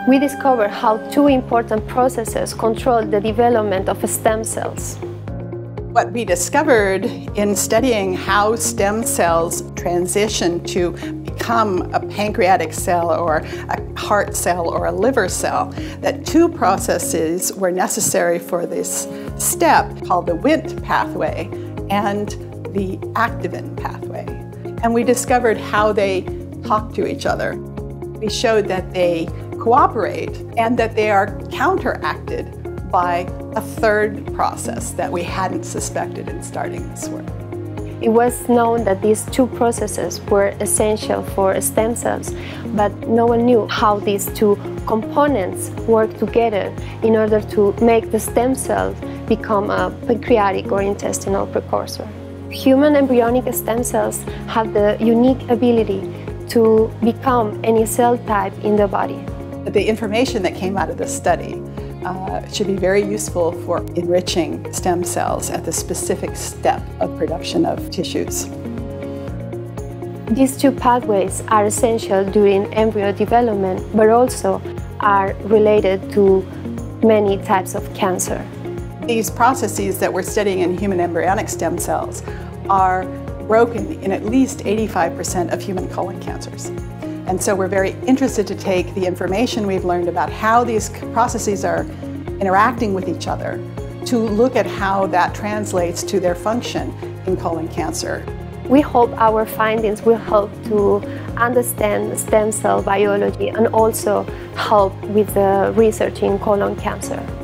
we discovered how two important processes control the development of stem cells. What we discovered in studying how stem cells transition to become a pancreatic cell or a heart cell or a liver cell, that two processes were necessary for this step called the Wnt pathway and the activin pathway. And we discovered how they talk to each other. We showed that they cooperate and that they are counteracted by a third process that we hadn't suspected in starting this work. It was known that these two processes were essential for stem cells, but no one knew how these two components work together in order to make the stem cell become a pancreatic or intestinal precursor. Human embryonic stem cells have the unique ability to become any cell type in the body. The information that came out of this study should be very useful for enriching stem cells at the specific step of production of tissues. These two pathways are essential during embryo development, but also are related to many types of cancer. These processes that we're studying in human embryonic stem cells are broken in at least 85% of human colon cancers. And so we're very interested to take the information we've learned about how these processes are interacting with each other to look at how that translates to their function in colon cancer. We hope our findings will help to understand stem cell biology and also help with the research in colon cancer.